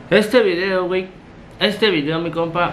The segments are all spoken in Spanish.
Este video, güey, mi compa,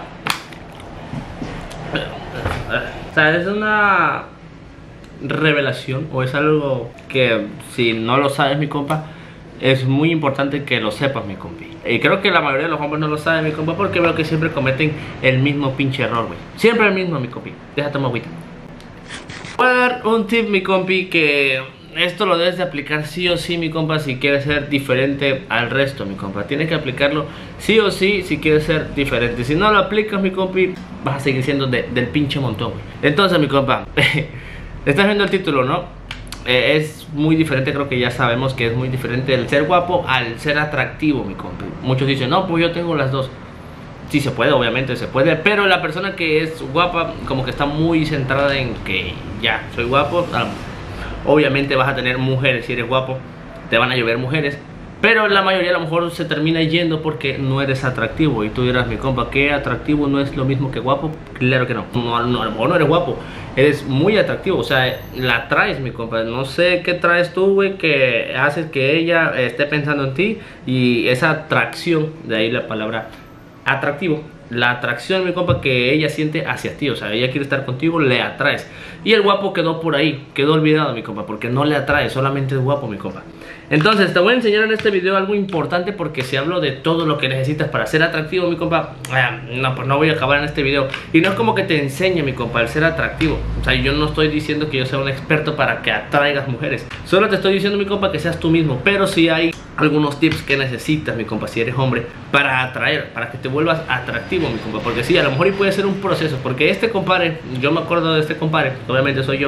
o sea, es una revelación, o es algo que si no lo sabes, mi compa, es muy importante que lo sepas, mi compi. Y creo que la mayoría de los hombres no lo saben, mi compa, porque veo que siempre cometen el mismo pinche error, güey. Siempre el mismo, mi compi. Déjate tomar agüita. Voy a dar un tip, mi compi, que esto lo debes de aplicar sí o sí, mi compa, si quieres ser diferente al resto, mi compa. Tienes que aplicarlo sí o sí si quieres ser diferente. Si no lo aplicas, mi compi, vas a seguir siendo del pinche montón, güey. Entonces, mi compa, estás viendo el título, ¿no? Es muy diferente, creo que ya sabemos que es muy diferente el ser guapo al ser atractivo, mi compa. Muchos dicen, no, pues yo tengo las dos. Sí se puede, obviamente se puede, pero la persona que es guapa como que está muy centrada en que ya, soy guapo. Obviamente vas a tener mujeres, si eres guapo te van a llover mujeres, pero la mayoría a lo mejor se termina yendo porque no eres atractivo. Y tú dirás, mi compa, ¿qué atractivo no es lo mismo que guapo? Claro que no, no eres guapo, eres muy atractivo, o sea, la traes, mi compa. No sé qué traes tú, güey, que haces que ella esté pensando en ti. Y esa atracción, de ahí la palabra atractivo, la atracción, mi compa, que ella siente hacia ti, o sea, ella quiere estar contigo, le atraes. Y el guapo quedó por ahí, quedó olvidado, mi compa, porque no le atrae, solamente es guapo, mi compa. Entonces te voy a enseñar en este video algo importante, porque si hablo de todo lo que necesitas para ser atractivo, mi compa, no, pues no voy a acabar en este video. Y no es como que te enseñe, mi compa, el ser atractivo. O sea, yo no estoy diciendo que yo sea un experto para que atraigas mujeres, solo te estoy diciendo, mi compa, que seas tú mismo. Pero sí hay algunos tips que necesitas, mi compa, si eres hombre, para atraer, para que te vuelvas atractivo, mi compa. Porque sí, a lo mejor y puede ser un proceso, porque este compadre, yo me acuerdo de este compadre, obviamente soy yo.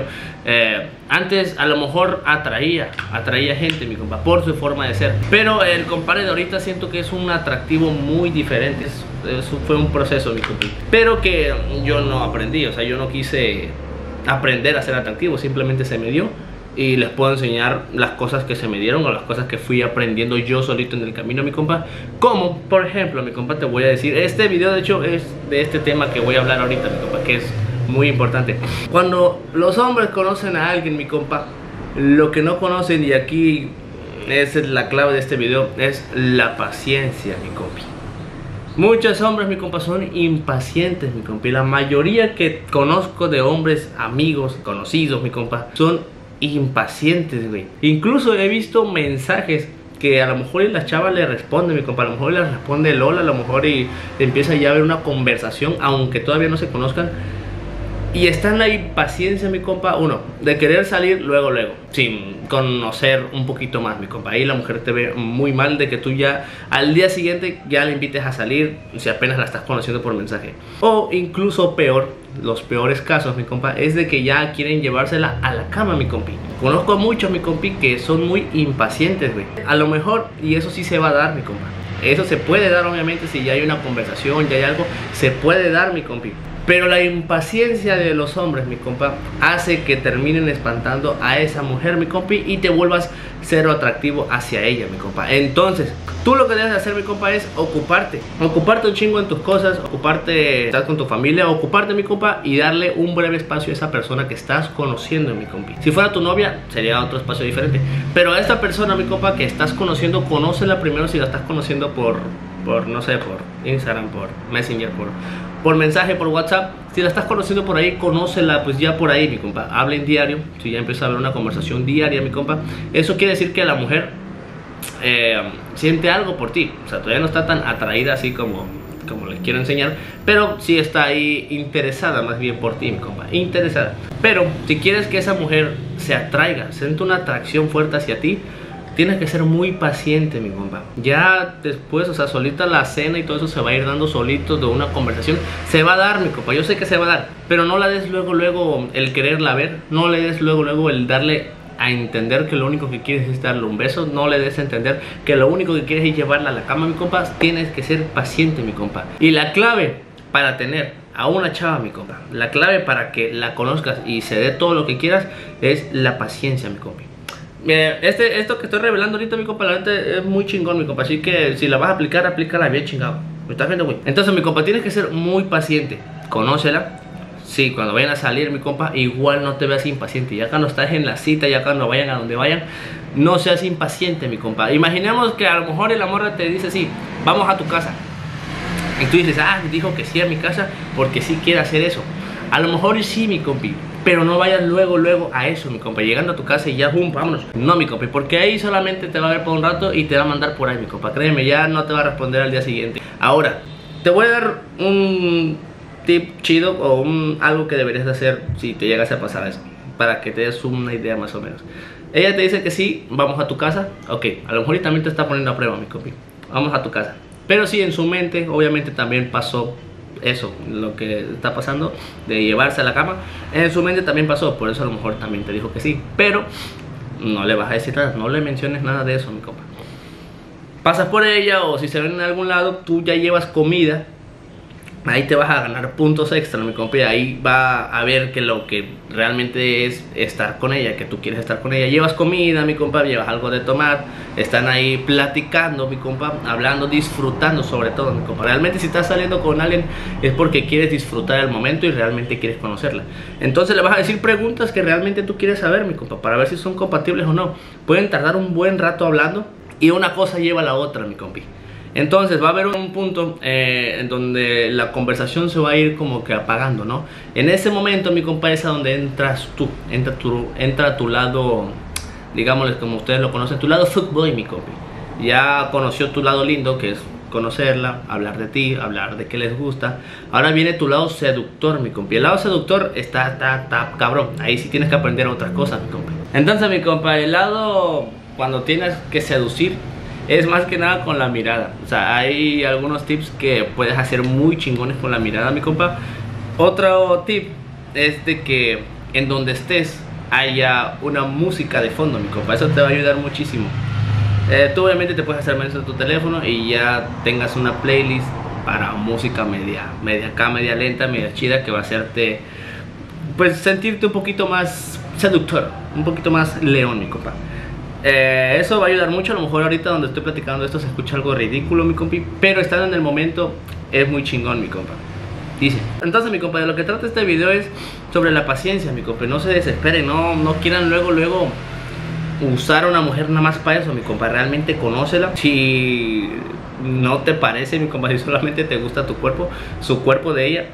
Antes a lo mejor atraía gente, mi compa, por su forma de ser, pero el compadre de ahorita siento que es un atractivo muy diferente. Eso fue un proceso, mi compa, pero que yo no aprendí. O sea, yo no quise aprender a ser atractivo, simplemente se me dio. Y les puedo enseñar las cosas que se me dieron, o las cosas que fui aprendiendo yo solito en el camino, mi compa. Como, por ejemplo, mi compa, te voy a decir, este video de hecho es de este tema que voy a hablar ahorita, mi compa, que es muy importante. Cuando los hombres conocen a alguien, mi compa, lo que no conocen, y aquí esa es la clave de este video, es la paciencia, mi compi. Muchos hombres, mi compa, son impacientes, mi compa. Y la mayoría que conozco de hombres, amigos, conocidos, mi compa, son impacientes, güey. Incluso he visto mensajes que a lo mejor la chava le responde, mi compa, a lo mejor le responde el hola, a lo mejor y empieza ya a haber una conversación, aunque todavía no se conozcan. Y está en la impaciencia, mi compa, uno, de querer salir luego, sin conocer un poquito más, mi compa. Ahí la mujer te ve muy mal de que tú ya al día siguiente ya le invites a salir, si apenas la estás conociendo por mensaje. O incluso peor, los peores casos, mi compa, es de que ya quieren llevársela a la cama, mi compi. Conozco a muchos, mi compi, que son muy impacientes, güey. A lo mejor, y eso sí se va a dar, mi compa. Eso se puede dar, obviamente, si ya hay una conversación, ya hay algo, se puede dar, mi compi. Pero la impaciencia de los hombres, mi compa, hace que terminen espantando a esa mujer, mi compi, y te vuelvas cero atractivo hacia ella, mi compa. Entonces, tú lo que debes hacer, mi compa, es ocuparte un chingo en tus cosas, estar con tu familia, ocuparte, mi compa, y darle un breve espacio a esa persona que estás conociendo, mi compi. Si fuera tu novia, sería otro espacio diferente. Pero a esta persona, mi compa, que estás conociendo, conócela primero. Si la estás conociendo por no sé, por Instagram, por Messenger, por mensaje, por WhatsApp. Si la estás conociendo por ahí, conócela pues ya por ahí, mi compa. Hablen diario. Si ya empieza a haber una conversación diaria, mi compa, eso quiere decir que la mujer siente algo por ti. O sea, todavía no está tan atraída así como les quiero enseñar, pero sí está ahí interesada más bien por ti, mi compa, interesada. Pero si quieres que esa mujer se atraiga, siente una atracción fuerte hacia ti, tienes que ser muy paciente, mi compa. Ya después, o sea, solita la cena y todo eso se va a ir dando solito, de una conversación se va a dar, mi compa. Yo sé que se va a dar, pero no la des luego el quererla ver. No le des luego el darle a entender que lo único que quieres es darle un beso. No le des a entender que lo único que quieres es llevarla a la cama, mi compa. Tienes que ser paciente, mi compa. Y la clave para tener a una chava, mi compa, la clave para que la conozcas y se dé todo lo que quieras, es la paciencia, mi compa. Esto que estoy revelando ahorita, mi compa, la neta es muy chingón, mi compa. Así que si la vas a aplicar, aplícala bien chingado. ¿Me estás viendo, güey? Entonces, mi compa, tienes que ser muy paciente. Conócela. Sí, cuando vayan a salir, mi compa, igual no te veas impaciente. Ya cuando estás en la cita, ya cuando vayan a donde vayan, No seas impaciente, mi compa. Imaginemos que a lo mejor la morra te dice así, vamos a tu casa. Y tú dices, dijo que sí a mi casa porque sí quiere hacer eso. A lo mejor sí, mi compi, pero no vayas luego a eso, mi compa. Llegando a tu casa y ya, vámonos. No, mi compi, porque ahí solamente te va a ver por un rato y te va a mandar por ahí, mi compa. Créeme, ya no te va a responder al día siguiente. Ahora, te voy a dar un tip chido o algo que deberías de hacer si te llegas a pasar eso, para que te des una idea más o menos. Ella te dice que sí, vamos a tu casa. Ok, a lo mejor y también te está poniendo a prueba, mi compi. Vamos a tu casa. Pero sí, en su mente, obviamente también pasó eso, lo que está pasando de llevarse a la cama. En su mente también pasó, por eso a lo mejor también te dijo que sí. Pero no le vas a decir nada, no le menciones nada de eso, mi compa. Pasas por ella o si se ven en algún lado, tú ya llevas comida. Ahí te vas a ganar puntos extra, mi compa. Ahí va a ver que lo que realmente es estar con ella, que tú quieres estar con ella. Llevas comida, mi compa, llevas algo de tomar. Están ahí platicando, mi compa, hablando, disfrutando sobre todo, mi compa. Realmente si estás saliendo con alguien es porque quieres disfrutar el momento y realmente quieres conocerla. Entonces le vas a decir preguntas que realmente tú quieres saber, mi compa, para ver si son compatibles o no. Pueden tardar un buen rato hablando y una cosa lleva a la otra, mi compi. Entonces va a haber un punto en donde la conversación se va a ir como que apagando, ¿no? En ese momento, mi compa, es a donde entras tú. Entra tu lado, digámosle como ustedes lo conocen, tu lado fuckboy, mi compa. Ya conoció tu lado lindo, que es conocerla, hablar de ti, hablar de qué les gusta. Ahora viene tu lado seductor, mi compa. El lado seductor está cabrón. Ahí sí tienes que aprender otras cosas, mi compa. Entonces, mi compa, el lado cuando tienes que seducir es más que nada con la mirada. O sea, hay algunos tips que puedes hacer muy chingones con la mirada, mi compa. Otro tip es de que en donde estés haya una música de fondo, mi compa. Eso te va a ayudar muchísimo. Tú obviamente te puedes hacer mención de tu teléfono y ya tengas una playlist para música media acá, media lenta, media chida, que va a hacerte pues sentirte un poquito más seductor, un poquito más león, mi compa. Eso va a ayudar mucho. A lo mejor ahorita donde estoy platicando esto se escucha algo ridículo, mi compi, pero estando en el momento es muy chingón, mi compa. Dice, entonces, mi compa, de lo que trata este video es sobre la paciencia, mi compa. No se desesperen, no quieran luego usar a una mujer nada más para eso, mi compa. Realmente conócela. Si no te parece, mi compa, si solamente te gusta tu cuerpo, su cuerpo de ella,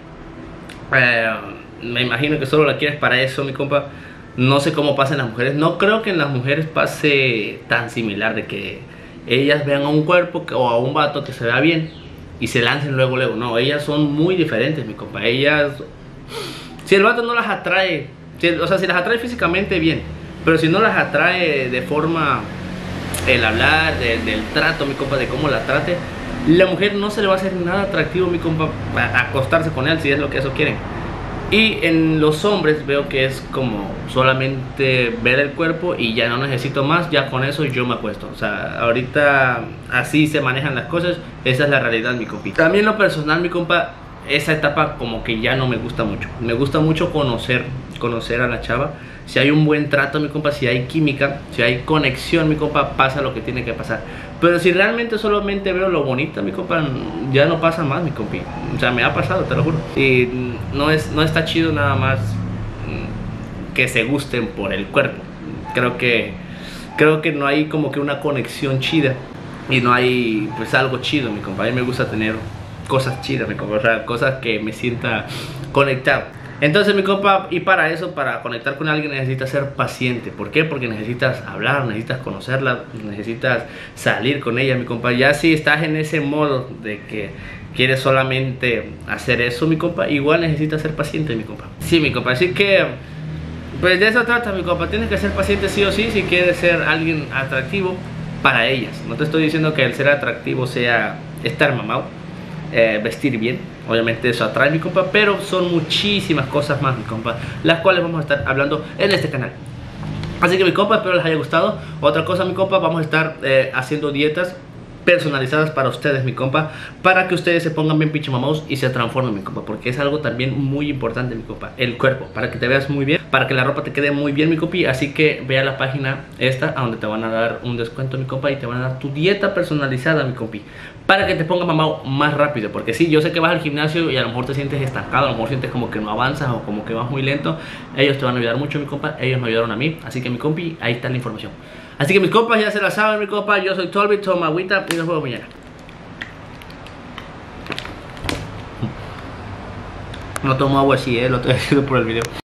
me imagino que solo la quieres para eso, mi compa. No sé cómo pasa en las mujeres. No creo que en las mujeres pase tan similar, de que ellas vean a un cuerpo o a un vato que se vea bien y se lancen luego. No, ellas son muy diferentes, mi compa. Ellas, si el vato no las atrae, o sea, si las atrae físicamente, bien, pero si no las atrae de forma, el hablar, del trato, mi compa, de cómo la trate, la mujer no se le va a hacer nada atractivo, mi compa, para acostarse con él, si es lo que eso quieren. Y en los hombres veo que es como solamente ver el cuerpo y ya no necesito más, ya con eso yo me acuesto. O sea, ahorita así se manejan las cosas, esa es la realidad, mi compa. También lo personal, mi compa, esa etapa como que ya no me gusta mucho. Me gusta mucho conocer a la chava. Si hay un buen trato, mi compa, si hay química, si hay conexión, mi compa, pasa lo que tiene que pasar. Pero si realmente solamente veo lo bonito, mi compa, ya no pasa más, mi compi. O sea, me ha pasado, te lo juro. Y no está chido nada más que se gusten por el cuerpo. Creo que no hay como que una conexión chida y no hay pues algo chido, mi compa. A mí me gusta tener cosas chidas, mi compa, o sea, cosas que me sienta conectado. Entonces, mi compa, y para eso, para conectar con alguien, necesitas ser paciente. ¿Por qué? Porque necesitas hablar, necesitas conocerla, necesitas salir con ella, mi compa. Ya si estás en ese modo de que quieres solamente hacer eso, mi compa, igual necesitas ser paciente, mi compa. Sí, mi compa, así que pues de eso trata, mi compa. Tienes que ser paciente sí o sí si quieres ser alguien atractivo para ellas. No te estoy diciendo que el ser atractivo sea estar mamado, vestir bien. Obviamente eso atrae, mi compa, pero son muchísimas cosas más, mi compa, las cuales vamos a estar hablando en este canal. Así que, mi compa, espero les haya gustado. Otra cosa, mi compa, vamos a estar haciendo dietas personalizadas para ustedes, mi compa, para que ustedes se pongan bien pinche mamados y se transformen, mi compa, porque es algo también muy importante, mi compa, el cuerpo, para que te veas muy bien, para que la ropa te quede muy bien, mi compi. Así que ve a la página esta, a donde te van a dar un descuento, mi compa, y te van a dar tu dieta personalizada, mi compi, para que te pongas mamado más rápido. Porque sí, yo sé que vas al gimnasio y a lo mejor te sientes estancado, a lo mejor sientes como que no avanzas o como que vas muy lento. Ellos te van a ayudar mucho, mi compa, ellos me ayudaron a mí. Así que, mi compi, ahí está la información. Así que mis compas ya se la saben, mi compa. Yo soy Tolby, toma agüita y nos vemos mañana. No tomo agua así, lo estoy haciendo por el video.